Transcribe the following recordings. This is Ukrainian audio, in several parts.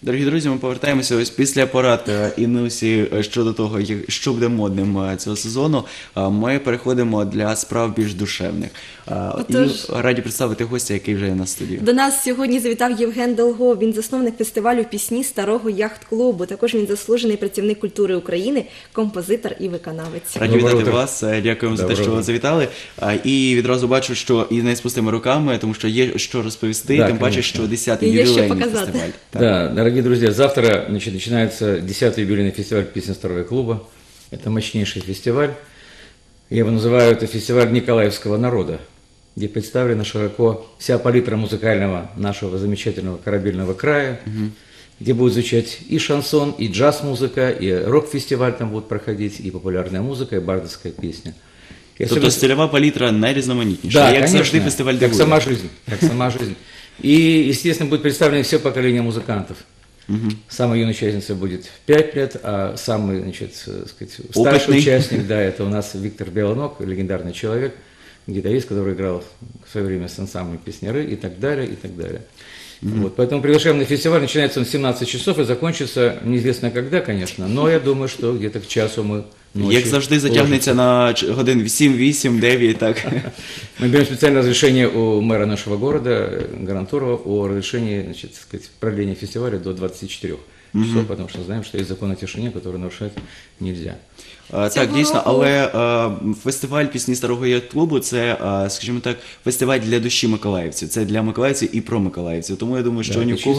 Дорогі друзі, ми повертаємося ось після порад Інусі щодо того, що буде модним цього сезону. Ми переходимо для справ більш душевних. І раді представити гостя, який вже є на студії. До нас сьогодні завітав Євген Долгов. Він засновник фестивалю пісні Старого яхт-клубу. Також він заслужений працівник культури України, композитор і виконавець. Раді вітати вас. Дякуємо за те, що ви завітали. І відразу бачу, що і не з пустими руками, тому що є що розповісти, тим паче, що 10-й ювілейний фестиваль. Да, дорогие друзья, завтра начинается 10-й юбилейный фестиваль песен Старого клуба. Это мощнейший фестиваль. Я его называю, это фестиваль Николаевского народа, где представлена широко вся палитра музыкального нашего замечательного корабельного края, где будет звучать и шансон, и джаз-музыка, и рок-фестиваль там будет проходить, и популярная музыка, и бардовская песня. Тобто стильова палітра найрізноманітніша, да, як завжди фестиваль дивує. Как сама жизнь. И, естественно, будет представлено все поколение музыкантов. Самой юной участницей будет 5 лет, а самый, значит, старший участник, да, это у нас Виктор Белоног, легендарный человек, гитарист, который играл в свое время с ансамблем «Песняры» и так далее, и так далее. Вот, поэтому приглашаем на фестиваль, начинается он в 17 часов и закончится неизвестно когда, конечно, но я думаю, что где-то к часу мы ночью. Як завжди затягнеться на годин 7, 8, 9, так. Мы берем специальное разрешение у мэра нашего города, Гарантурова, о разрешении, значит, так сказать, продления фестиваля до 24 часов, потому что знаем, что есть закон о тишине, который нарушать нельзя. Так, дійсно, але фестиваль пісні Старого яхт-клубу – це, скажімо так, фестиваль для душі миколаївців. Це для миколаївців і про миколаївців. Тому я думаю, що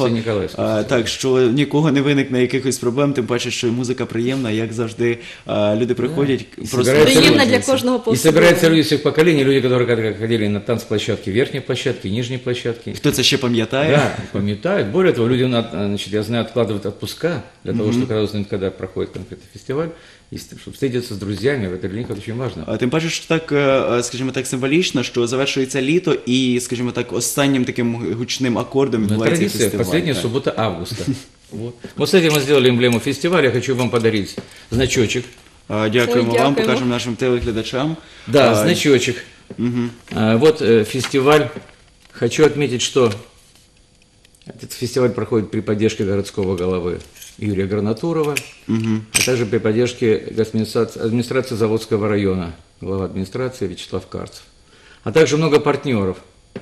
нікого не виникне якихось проблем, тим паче, що музика приємна, як завжди, люди приходять просто... Приємна для кожного по-своєму. И собираются люди всех поколений, люди, которые ходили на танцплощадки, верхней площадки, нижней площадки. Хто це ще пам'ятає? Да, пам'ятають. Более того, люди, значит, я знаю, откладывают отпуска для того, чтобы когда проходит конкретный фестиваль, и чтобы встретиться с друзьями, это для них очень важно. Тим паче, що так, скажімо так, символічно, що завершується літо і, скажімо так, останнім таким гучним акордом відбувається фестиваль. Традиция, последняя суббота августа. Вот с этим мы сделали эмблему фестиваля. Я хочу вам подарить значочек. Дякуємо вам, покажемо нашим телеглядачам. Да, значочек. Вот фестиваль. Хочу отметить, что этот фестиваль проходит при поддержке городского головы Юрия Гранатурова, а также при поддержке администрации Заводского района, глава администрации Вячеслав Карцев. А также много партнеров.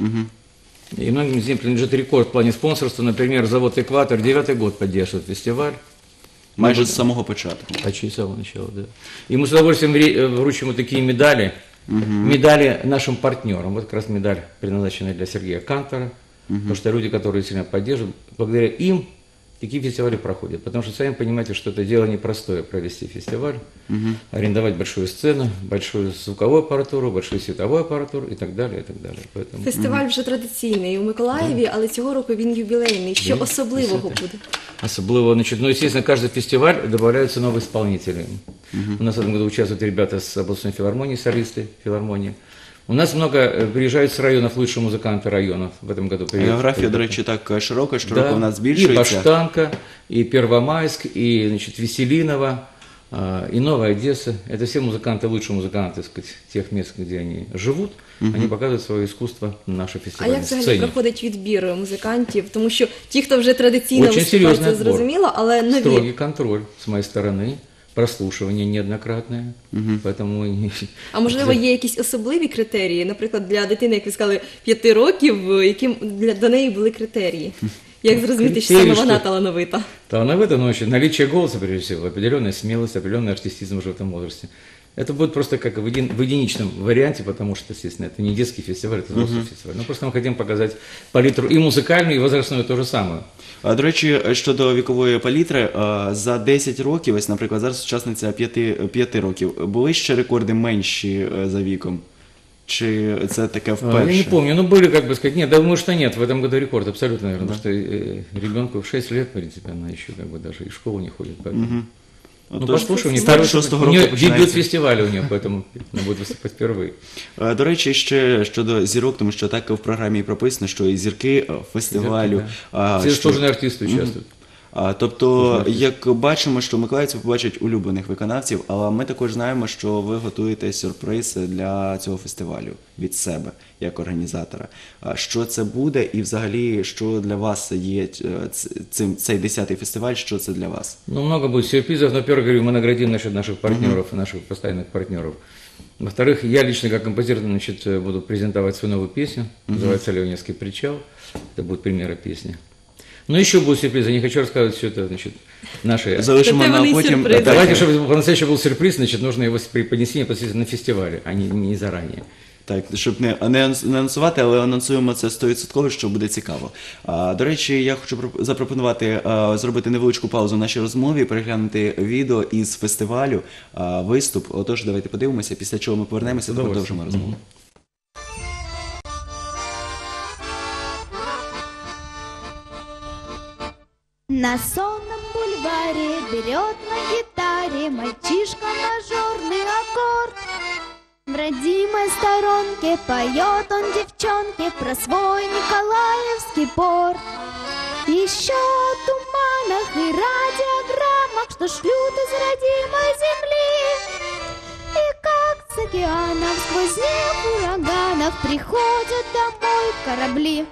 И многим из них принадлежит рекорд в плане спонсорства. Например, завод «Экватор» 9-й год поддерживает фестиваль. Майже с самого початку. Почти с самого начала, да. И мы с удовольствием вручим вот такие медали. Медали нашим партнерам. Вот как раз медаль, предназначенная для Сергея Кантора. Потому что люди, которые сильно поддерживают, благодаря им такие фестивали проходят. Потому что сами понимаете, что это дело непростое провести фестиваль, арендовать большую сцену, большую звуковую аппаратуру, большую световую аппаратуру и так далее, и так далее. Поэтому... Фестиваль вже традиційний у Миколаєві, але цього року він юбілейний. Що особливого буде? Особливого, значит, ну, естественно, каждый фестиваль добавляются новые исполнители. У нас в этом году участвуют ребята с областной филармонии, солисты филармонии. У нас много приезжают с районов лучшие музыканты районов в этом году. Географія, до речі, так широка, що року у нас збільшується. И Баштанка, и Первомайск, и, значит, Веселиново, и Новая Одесса. Это все музыканты, лучшие музыканты, так сказать, тех мест, где они живут. Они показывают свое искусство на нашей фестивальной сцені. А як взагалі проходить відбір музикантів? Тому що ті, хто вже традиційно виступають, це зрозуміло, але нові. Строгий контроль с моей стороны. Прослушування неоднократне, поэтому... А можливо, є якісь особливі критерії? Наприклад, для дитини, як ви сказали, 5 років, яким до неї були критерії? Як зрозуміти, що саме вона талановита? Талановита, но еще наличие голоса, прежде всего, определенная смелость, определенный артистизм уже в этом возрасте. Это будет просто как в единичном варианте, потому что, естественно, это не детский фестиваль, это взрослый фестиваль. Но просто мы хотим показать палитру и музыкальную, и возрастную то же самое. До речі, щодо вікової палітри, за 10 років, ось, наприклад, зараз учасниця 5 років, були ще рекорди менші за віком? Чи це таке вперше? Я не помню, но были, как бы сказать, нет, думаю, что нет, в этом году рекорд абсолютно, наверное, потому что ребенку в 6 лет, в принципе, она еще как бы даже и в школу не ходит, поэтому... Ну, послушай, у нее дебют фестиваля у нее, поэтому она будет выступать впервые. До речі, ще щодо зірок, тому що так в програмі і прописано, що і зірки фестивалю. Все заслуженные артисты участвуют. Тобто, як бачимо, що миколаївці побачать улюблених виконавців, але ми також знаємо, що ви готуєте сюрприз для цього фестивалю від себе, як організатора. Що це буде і взагалі, що для вас є цей 10-й фестиваль, що це для вас? Ну, много будет сюрпризов, но, во-первых, говорю, мы наградим наших партнеров, наших постоянных партнеров. Во-вторых, я лично как композитор, буду презентовать свою новую песню, называется «Леоневский причал», это будет премьера песни. Но еще будут сюрпризы, не хочу рассказывать все это, наши... Залишимо на потім. Давайте, чтобы по-настоящему был сюрприз, нужно его преподнести непосредственно на фестивале, а не заранее. Так, щоб не анонсувати, але анонсуємо це 100%, що буде цікаво. До речі, я хочу запропонувати зробити невеличку паузу в нашій розмові, переглянути відео із фестивалю, виступ. Отож, давайте подивимося, після чого ми повернемося та продовжимо розмову. На сонном бульваре берет на гитаре мальчишка мажорный аккорд. В родимой сторонке поет он девчонке про свой Николаевский порт. Еще о туманах и радиограммах, что шлют из родимой земли. И как с океанов сквозь неб ураганов приходят домой корабли.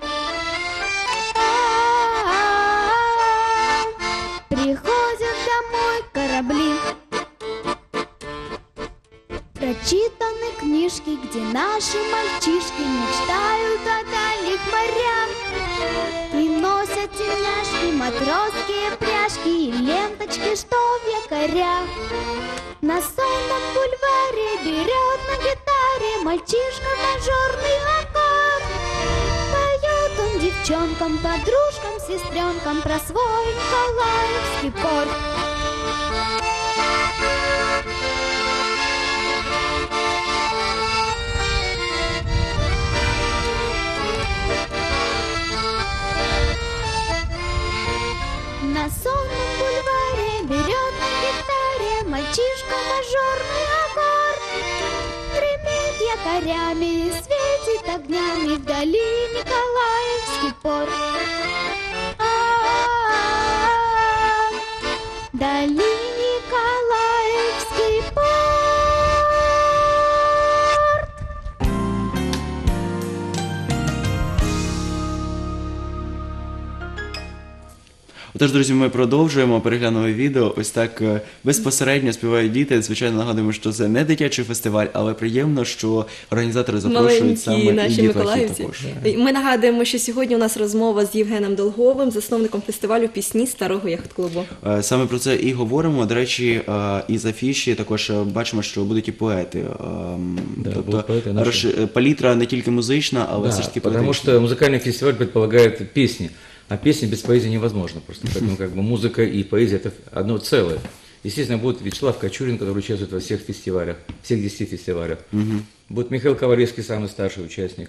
Приходят домой корабли. Прочитаны книжки, где наши мальчишки мечтают о дальних морях. И носят тельняшки, матросские пряжки и ленточки, что в якорях. На сонном бульваре берет на гитаре мальчишка мажорный аккорд. Поет он девчонкам, подружкам, сестренкам про свой Николаевский порт. На сонном бульваре берет на гитаре мальчишка мажорный аккорд. Гремит якорями, светит огнями вдали Николаевский порт. Вдали Николаевский порт. Отож, друзі, ми продовжуємо, переглянули відео, ось так безпосередньо співають діти. Звичайно, нагадуємо, що це не дитячий фестиваль, але приємно, що організатори запрошують саме і наші дітлахів миколаївці. також. Ми нагадуємо, що сьогодні у нас розмова з Євгеном Долговим, засновником фестивалю пісні Старого яхт-клубу. Саме про це і говоримо. До речі, із афіші також бачимо, що будуть і поети. Тобто палітра не тільки музична, але все ж таки поетична. Потому что музыкальный фестиваль предполагает песни. А песни без поэзии невозможно просто. Поэтому как бы музыка и поэзия – это одно целое. Естественно, будет Вячеслав Кочурин, который участвует во всех фестивалях, всех 10 фестивалях. Будет Михаил Ковалевский, самый старший участник.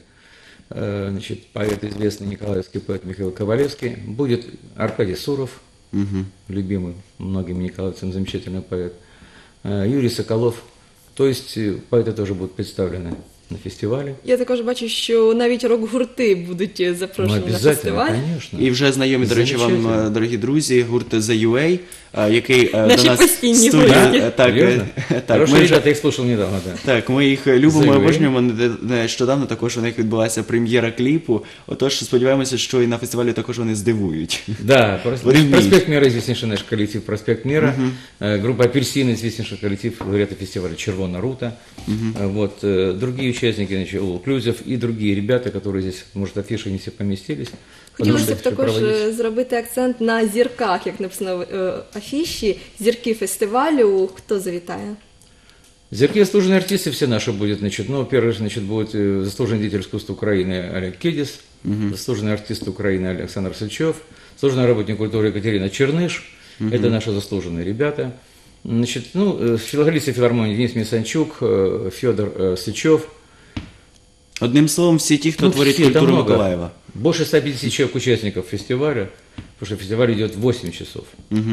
Поэт известный, николаевский поэт Михаил Ковалевский. Будет Аркадий Суров, любимый многими николаевцам, замечательный поэт. Юрий Соколов. То есть поэты тоже будут представлены на фестивалі. Я також бачу, що навіть рок-гурти будуть запрошені на фестиваль. Конечно. І вже знайомі, до речі, вам, дорогі друзі, гурт The UA, який до Наші нас постійні студія. Хороші ребята, я їх слушав недавно. Так, ми їх любимо і обожнюємо. Нещодавно також у них відбулася прем'єра кліпу. Отож, сподіваємося, що і на фестивалі також вони здивують. Да, «Проспект Мира» известнейший наш коллектив «Проспект Мира». Группа «Апельсины» известнейший коллектив лауреата фестиваля «Червона рута». Вот, другие участники, значит, All-Inclusive и другие ребята, которые здесь, может, афиши не все поместились. Хотілося б також зробити акцент на зірках, як написано в афіші, зірки фестивалю. Хто завітає? Зірки заслуженные артисты все наши будут, значит, ну, первый, значит, будет заслуженный деятель искусства Украины Олег Кедис, заслуженный артист Украины Александр Сычев, заслуженный работник культуры Екатерина Черныш, это наши заслуженные ребята. Значит, ну, филармонист филармонии Денис Мисанчук, Федор Сычев. Одним словом, всі ті, хто творить культуру Миколаєва. Больше 150 человек участников фестиваля. потому что фестиваль идет 8 часов.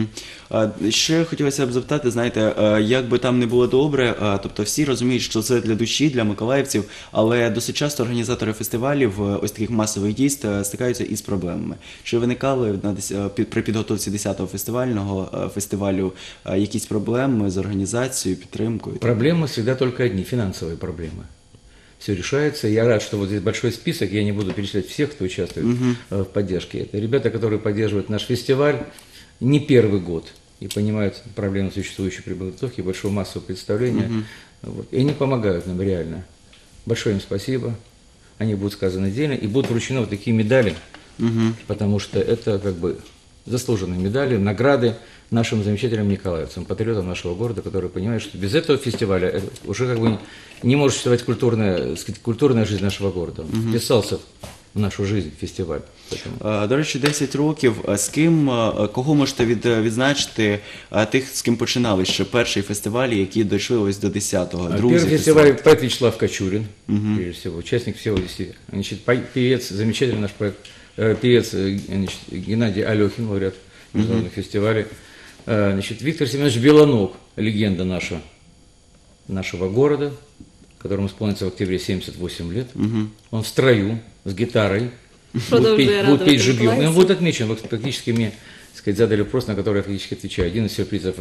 Ще хотілося б запитати, знаєте, як би там не було добре, тобто всі розуміють, що це для душі, для миколаївців, але досить часто організатори фестивалів, ось таких масових дійств, стикаються із проблемами. Чи виникали при підготовці 10-го фестивалю якісь проблеми з організацією, підтримкою? Проблемы всегда только одни, финансовые проблемы. Все решается. Я рад, что вот здесь большой список, я не буду перечислять всех, кто участвует в поддержке. Это ребята, которые поддерживают наш фестиваль не первый год и понимают проблему существующей при подготовке, большого массового представления. Вот. И они помогают нам реально. Большое им спасибо. Они будут сказаны отдельно и будут вручены вот такие медали, потому что это как бы заслуженные медали, награды нашим замечательным николаевцам, патриотам нашего города, которые понимают, что без этого фестиваля уже как бы не может существовать культурная жизнь нашего города. Он вписался в нашу жизнь фестиваль. До речі, 10 років. З ким, кого можете відзначити, тих, з ким починали ще перший фестиваль, які дійшли ось до 10-го, другий Первый фестиваль поэт Вячеслав Кочурин, прежде всего, участник всего фестиваля. Значит, певец, замечательный наш проект, певец Геннадий Алехин, лауреат международных фестивалей. Значит, Виктор Семенович Белоног, легенда нашего города, которому исполнится в октябре 78 лет. Он в строю, с гитарой, будет петь живьем. И он будет отмечен. Вы практически мне, так сказать, задали вопрос, на который я фактически отвечаю. Один из сюрпризов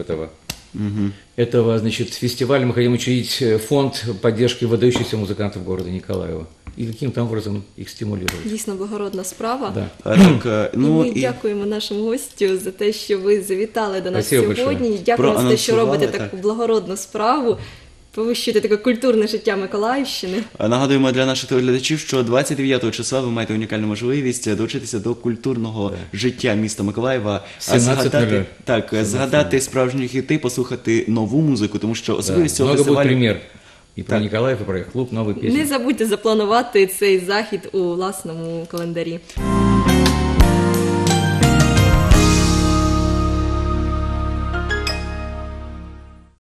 этого, значит, фестиваля мы хотим учредить фонд поддержки выдающихся музыкантов города Николаева. І яким-то образом їх стимулювати. Дійсно благородна справа. Да. Так, Ми дякуємо нашому гостю за те, що ви завітали до нас Спасибо сьогодні. большое. Дякуємо за те, що робите так. таку благородну справу, повищуєте таке культурне життя Миколаївщини. Нагадуємо для наших телеглядачів, що 29 числа ви маєте унікальну можливість долучитися до культурного життя міста Миколаєва, 17:00. згадати справжні хіти, послухати нову музику, тому що особливість цього Много буде фестивалю... прем'єр. І про Ніколаїв, і про їх клуб, нові пісні. Не забудьте запланувати цей захід у власному календарі.